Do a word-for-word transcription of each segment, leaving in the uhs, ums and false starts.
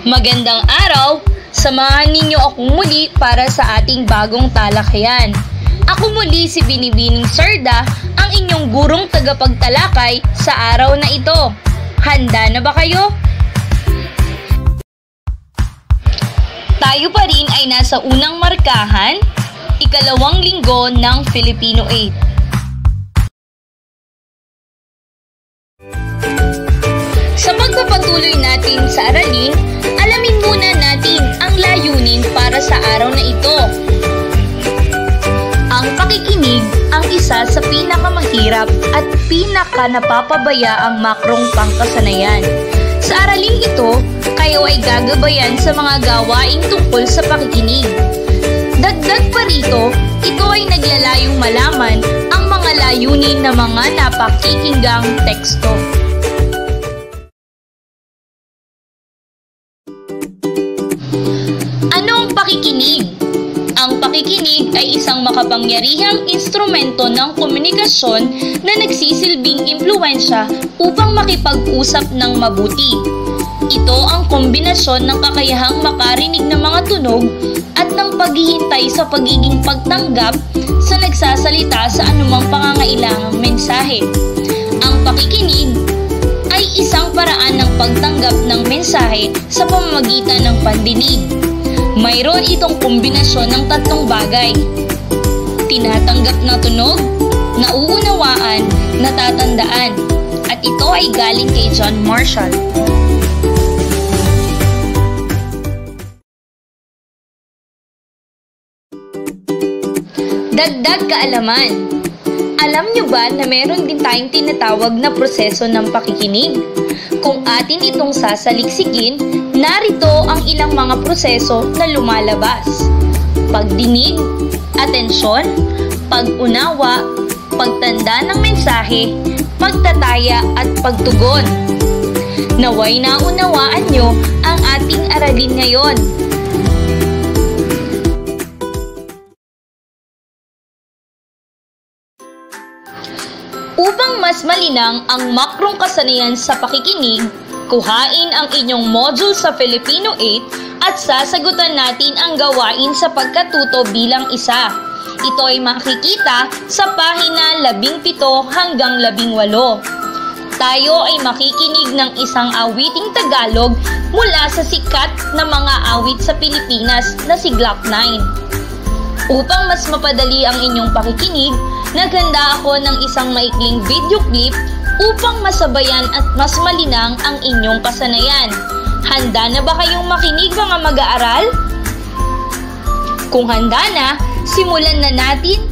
Magandang araw! Samahan ninyo akong muli para sa ating bagong talakayan. Ako muli si Binibining Serda, ang inyong gurong tagapagtalakay sa araw na ito. Handa na ba kayo? Tayo pa rin ay nasa unang markahan, ikalawang linggo ng Filipino eight. Sa pagpapatuloy natin sa aralin, alamin muna natin ang layunin para sa araw na ito. Ang pakikinig ang isa sa pinakamahirap at pinaka-napapabayaang makrong pangkasanayan. Sa araling ito, kayo ay gagabayan sa mga gawaing tungkol sa pakikinig. Dagdag pa rito, ito ay naglalayong malaman ang mga layunin ng mga napakikinggang teksto. Ano ang pakikinig? Ang pakikinig ay isang makapangyarihang instrumento ng komunikasyon na nagsisilbing impluwensya upang makipag-usap ng mabuti. Ito ang kombinasyon ng kakayahang makarinig ng mga tunog at ng paghihintay sa pagiging pagtanggap sa nagsasalita sa anumang pangangailangang mensahe. Ang pakikinig ay isang paraan ng pagtanggap ng mensahe sa pamamagitan ng pandinig. Mayroon itong kombinasyon ng tatlong bagay: tinatanggap na tunog, nauunawaan, natatandaan, at ito ay galing kay John Marshall. Dagdag kaalaman. Alam nyo ba na meron din tayong tinatawag na proseso ng pakikinig? Kung atin itong sasaliksikin, narito ang ilang mga proseso na lumalabas: pagdinig, atensyon, pag-unawa, pagtanda ng mensahe, pagtataya at pagtugon. Naway naunawaan nyo ang ating aralin ngayon. Upang mas malinang ang makrong kasanayan sa pakikinig, kuhain ang inyong module sa Filipino eight at sasagutan natin ang gawain sa pagkatuto bilang isa. Ito ay makikita sa pahina labing pito hanggang labing walo. Tayo ay makikinig ng isang awiting Tagalog mula sa sikat na mga awit sa Pilipinas na si Glock nine. Upang mas mapadali ang inyong pakikinig, naghanda ako ng isang maikling video clip upang masabayan at mas malinang ang inyong kasanayan. Handa na ba kayong makinig, mga mag-aaral? Kung handa na, simulan na natin.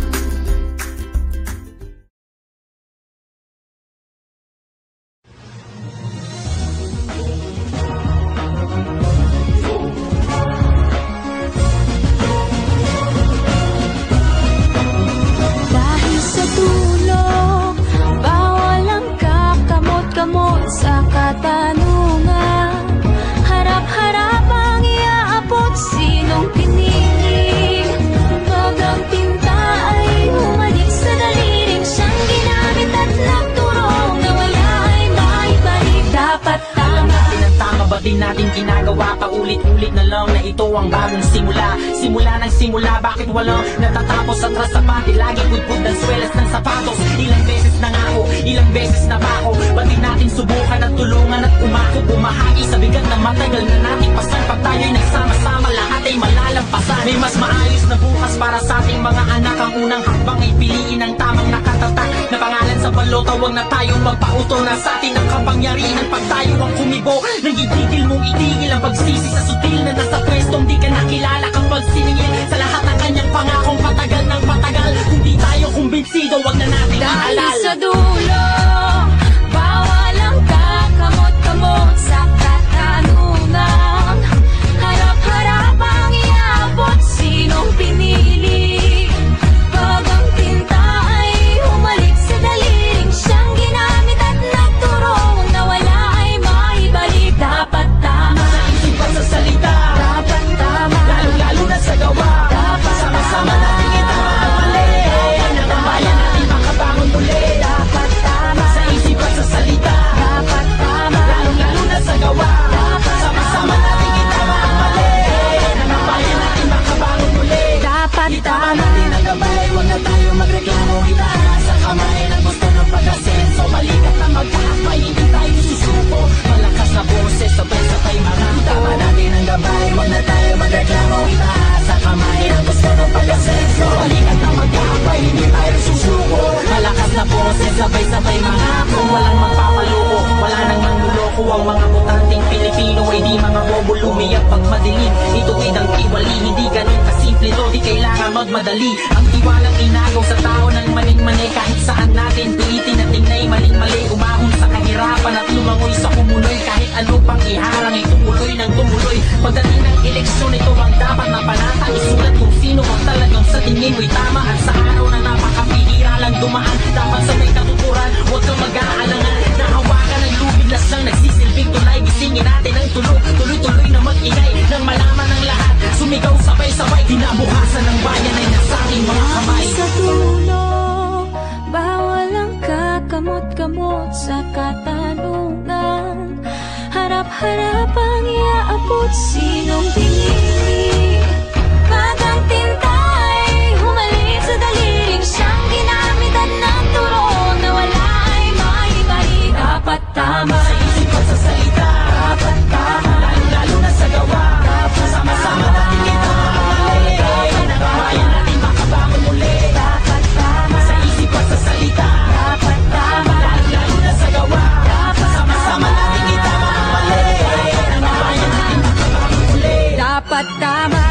Sa katanungan, harap-harap ang iaabot, sinong piniling? Pag ang tinta ay humalik sa daliring siyang ginamit at nagturong na wala ay maibalik. Dapat tama. Ang tama ba din natin ginagawa? Paulit-ulit na lang na ito ang bagong simula. Simula ng simula, bakit walang natatapos? Atras sa pati, lagi pudpud ng swelas ng sapatos. Ilang beses na nga ako, ilang beses na ba ako? Ba't natin subukan at tulungan at umako? Bumahagi sa bigat na matagal na nating pasan. Pag tayo'y nagsama-sama, lahat ay malalampasan. May mas maayos na bukas para sa ating mga anak. Ang unang hakbang ay piliin ang tamang nakatatak na pangalan sa balota. Huwag na tayong magpauto, na sa atin ang kapangyarihan. Pag tayo ang kumibo, nang itigil mong itigil ang pagsisi sa sutil na nasa pwestong di ka nakilala. Kapag siningil sa lahat ng kanyang pangakong patagal ng patagal, kung di tayo kumbinsido, huwag na natin dahil ihalal. sa dulo, bawal ang kakamot-kamot sa katanungan. Harap-harap ang iabot, sinong pinili? Pag ang tinta ay humalik sa daliring siyang ginamit at nagturong na wala ay maibalik. Dapat tama sa isip at sa salita, Sabay-sabay mangako, walang magpapaloko, wala nang mangluloko. Ang mga botanteng Pilipino ay di mga bobo lumiyak pag madilim. Ituwid ang tiwali, hindi ganun kasimple to, di kailangan magmadali. Ang tiwalang inagaw sa tao ng maling-mali, kahit saan natin pilitin at tingnay maling-mali. Umahon sa kahirapan at lumangoy sa kumuloy, kahit ano pang iharang ay tumuloy ng tumuloy. Pagdating ng eleksyon, ito ang dapat na panata, isulat kung sino ang talagang sa tingin mo'y tama. At sa araw na napakapihira lang dumaan, dapat sa may katuturan, huwag kang mag-aalangan. Nahawakan ng lubid na siyang nagsisilbing tulay. Gisingin natin ang tulog, tuloy-tuloy na mag-ingay nang malaman ng lahat. Sumigaw sabay-sabay, kinabukasan ng bayan ay nasa ating mga kamay. Sa dulo, bawal ang kakamot-kamot sa katanungan. Harap-harap ang iaabot, sinong pinili. Pag ang tintay humalik sa daliling, siyang ginamitan ng turo na wala ay maibalik. Dapat tama sa isip at sa salita, dapat tama, lalo-lalo na sa gawa. dapat Sama-sama tama, natin kita mamali, ng bayan natin makabangon muli. dapat tama, Sa isip at sa salita, dapat tama, lalo na sa gawa. dapat Sama-sama natin kita mamali, ng bayan natin makabangon muli. dapat tama.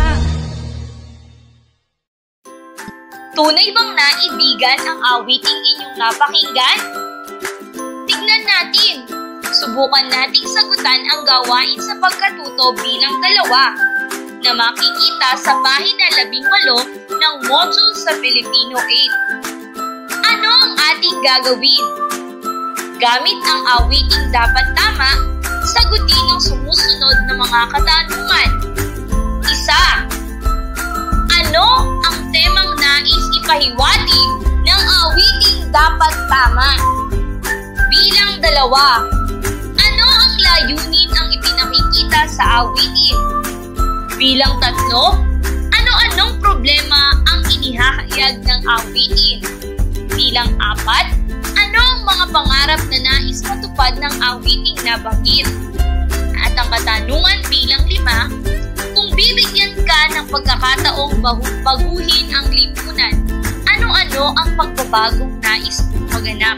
Tunay bang naibigan ang awiting inyong napakinggan? Tignan natin. Subukan nating sagutan ang gawain sa pagkatuto bilang dalawa na makikita sa pahina labing walo ng module sa Filipino eight. Ano ang ating gagawin? Gamit ang awiting dapat tama, sagutin ang sumusunod na mga katanungan. Isa. Ano ang temang nais ipahiwatig ng awiting dapat tama? Bilang dalawa, ano ang layunin ang ipinakikita sa awitin? Bilang tatlo, ano-anong problema ang inihahayag ng awitin? Bilang apat, ano ang mga pangarap na nais matupad ng awiting nabanggit? At ang katanungan bilang lima, kung bibigyan ka ng pagkakataong bahu- baguhin ang lipunan, ano-ano ang pagbabagong nais mong maganap?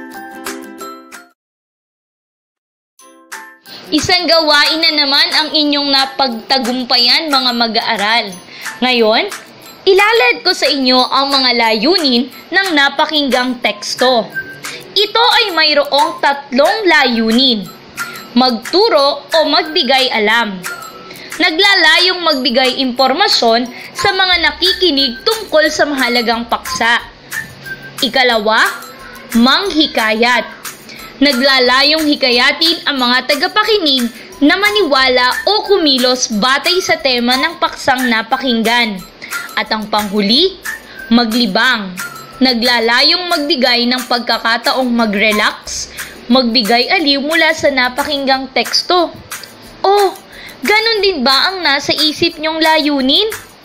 Isang gawain na naman ang inyong napagtagumpayan, mga mag-aaral. Ngayon, ilalad ko sa inyo ang mga layunin ng napakinggang teksto. Ito ay mayroong tatlong layunin: magturo o magbigay alam. Naglalayong magbigay impormasyon sa mga nakikinig tungkol sa mahalagang paksa. Ikalawa, manghikayat. Naglalayong hikayatin ang mga tagapakinig na maniwala o kumilos batay sa tema ng paksang napakinggan. At ang panghuli, maglibang. Naglalayong magbigay ng pagkakataong mag-relax, magbigay aliw mula sa napakinggang teksto. Oh, ganun din ba ang nasa isip niyong layunin?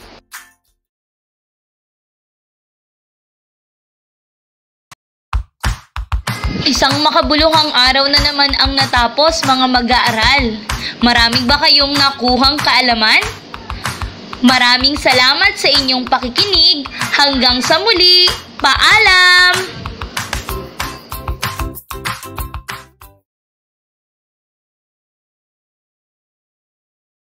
Isang makabuluhang araw na naman ang natapos, mga mag-aaral. Marami ba kayong nakuhang kaalaman? Maraming salamat sa inyong pakikinig. Hanggang sa muli. Paalam!